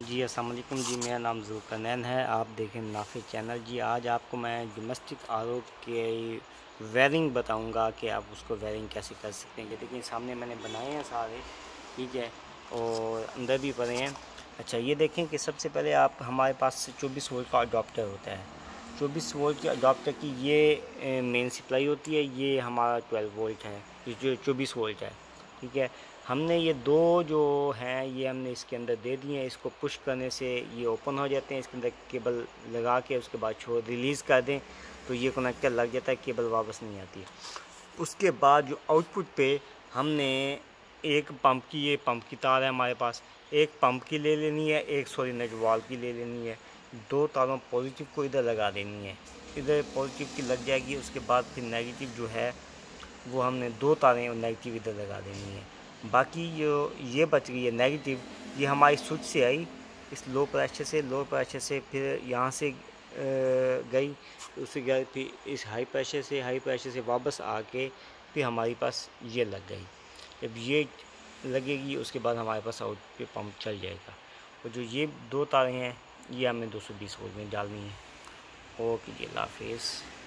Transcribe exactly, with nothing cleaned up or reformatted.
जी अस्सलाम वालेकुम जी, मेरा नाम ज़ुल्करनैन है। आप देखें नाफिज़ चैनल। जी आज आपको मैं डोमेस्टिक आर ओ के वायरिंग बताऊंगा कि आप उसको वायरिंग कैसे कर सकते हैं। देखिए सामने मैंने बनाए हैं सारे, ठीक है, और अंदर भी पड़े हैं। अच्छा ये देखें कि सबसे पहले आप हमारे पास चौबीस वोल्ट का अडॉप्टर होता है। चौबीस वोल्ट के अडॉप्टर की ये मेन सप्लाई होती है। ये हमारा ट्वेल्व वोल्ट है, ये जो चौबीस वोल्ट है, ठीक है। हमने ये दो जो हैं ये हमने इसके अंदर दे दिए हैं। इसको पुश करने से ये ओपन हो जाते हैं। इसके अंदर केबल लगा के उसके बाद छोड़ रिलीज़ कर दें तो ये कनेक्टर लग जाता है, केबल वापस नहीं आती। उसके बाद जो आउटपुट पे हमने एक पंप की, ये पंप की तार है हमारे पास, एक पंप की ले लेनी है, एक सोलेनोइड वाल्व की ले लेनी है। दो तारों पॉजिटिव को इधर लगा देनी है, इधर पॉजिटिव की लग जाएगी। उसके बाद फिर नेगेटिव जो है वो हमने दो तारें नेगेटिव इधर लगा देनी है। बाकी जो ये बच गई है नेगेटिव, ये हमारी स्विच से आई, इस लो प्रेशर से लो प्रेशर से फिर यहाँ से गई, उससे गई, फिर इस हाई प्रेशर से हाई प्रेशर से वापस आके फिर हमारे पास ये लग गई। जब ये लगेगी उसके बाद हमारे पास आउट पे पंप चल जाएगा। और जो ये दो तारें हैं ये हमें दो सौ बीस वोल्ट में डालनी है। ओके जी, अल्लाह हाफिज़।